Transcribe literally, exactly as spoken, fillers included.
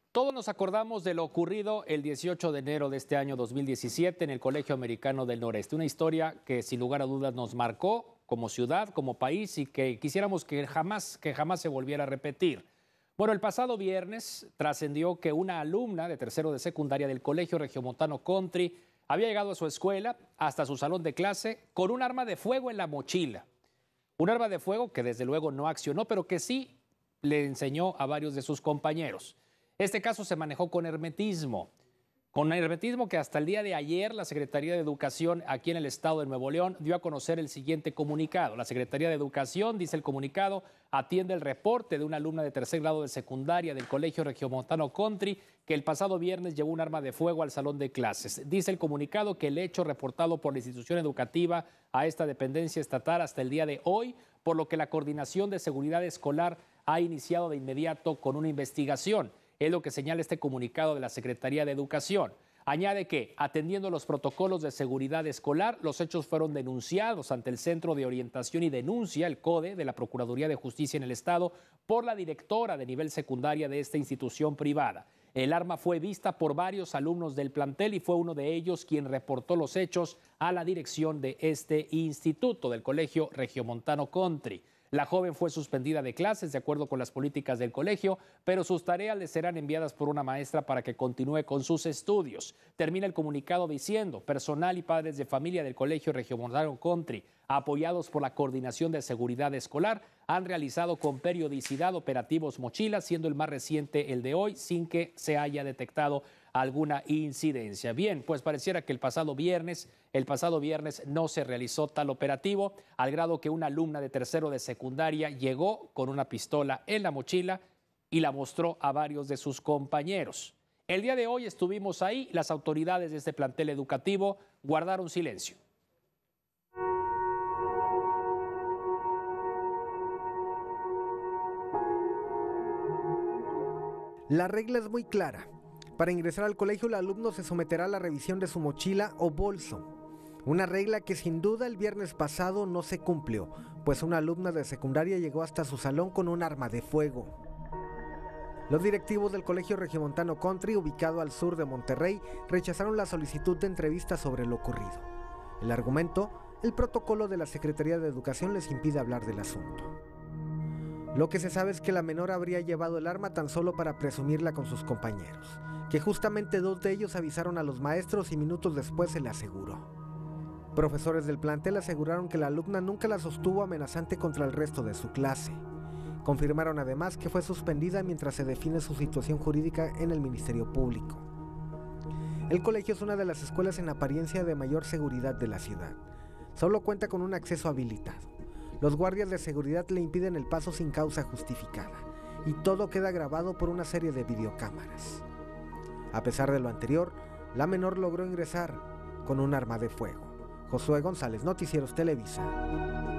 Todos nos acordamos de lo ocurrido el dieciocho de enero de este año dos mil diecisiete en el Colegio Americano del Noreste. Una historia que sin lugar a dudas nos marcó como ciudad, como país y que quisiéramos que jamás, que jamás se volviera a repetir. Bueno, el pasado viernes trascendió que una alumna de tercero de secundaria del Colegio Regiomontano Country había llegado a su escuela, hasta su salón de clase, con un arma de fuego en la mochila. Un arma de fuego que desde luego no accionó, pero que sí le enseñó a varios de sus compañeros. Este caso se manejó con hermetismo, con hermetismo que hasta el día de ayer la Secretaría de Educación aquí en el estado de Nuevo León dio a conocer el siguiente comunicado. La Secretaría de Educación, dice el comunicado, atiende el reporte de una alumna de tercer grado de secundaria del Colegio Regiomontano Country que el pasado viernes llevó un arma de fuego al salón de clases. Dice el comunicado que el hecho reportado por la institución educativa a esta dependencia estatal hasta el día de hoy, por lo que la Coordinación de Seguridad Escolar ha iniciado de inmediato con una investigación. Es lo que señala este comunicado de la Secretaría de Educación. Añade que, atendiendo los protocolos de seguridad escolar, los hechos fueron denunciados ante el Centro de Orientación y Denuncia, el CODE, de la Procuraduría de Justicia en el Estado, por la directora de nivel secundaria de esta institución privada. El arma fue vista por varios alumnos del plantel y fue uno de ellos quien reportó los hechos a la dirección de este instituto, del Colegio Regiomontano Country. La joven fue suspendida de clases de acuerdo con las políticas del colegio, pero sus tareas le serán enviadas por una maestra para que continúe con sus estudios. Termina el comunicado diciendo: personal y padres de familia del Colegio Regiomontano Country, apoyados por la Coordinación de Seguridad Escolar, han realizado con periodicidad operativos mochilas, siendo el más reciente el de hoy, sin que se haya detectado alguna incidencia. Bien, pues pareciera que el pasado viernes, el pasado viernes no se realizó tal operativo, al grado que una alumna de tercero de secundaria llegó con una pistola en la mochila y la mostró a varios de sus compañeros. El día de hoy estuvimos ahí, las autoridades de este plantel educativo guardaron silencio. La regla es muy clara. Para ingresar al colegio, el alumno se someterá a la revisión de su mochila o bolso. Una regla que sin duda el viernes pasado no se cumplió, pues una alumna de secundaria llegó hasta su salón con un arma de fuego. Los directivos del Colegio Regiomontano Country, ubicado al sur de Monterrey, rechazaron la solicitud de entrevista sobre lo ocurrido. El argumento: el protocolo de la Secretaría de Educación les impide hablar del asunto. Lo que se sabe es que la menor habría llevado el arma tan solo para presumirla con sus compañeros, que justamente dos de ellos avisaron a los maestros y minutos después se le aseguró. Profesores del plantel aseguraron que la alumna nunca la sostuvo amenazante contra el resto de su clase. Confirmaron además que fue suspendida mientras se define su situación jurídica en el Ministerio Público. El colegio es una de las escuelas en apariencia de mayor seguridad de la ciudad. Solo cuenta con un acceso habilitado. Los guardias de seguridad le impiden el paso sin causa justificada y todo queda grabado por una serie de videocámaras. A pesar de lo anterior, la menor logró ingresar con un arma de fuego. Josué González, Noticieros Televisa.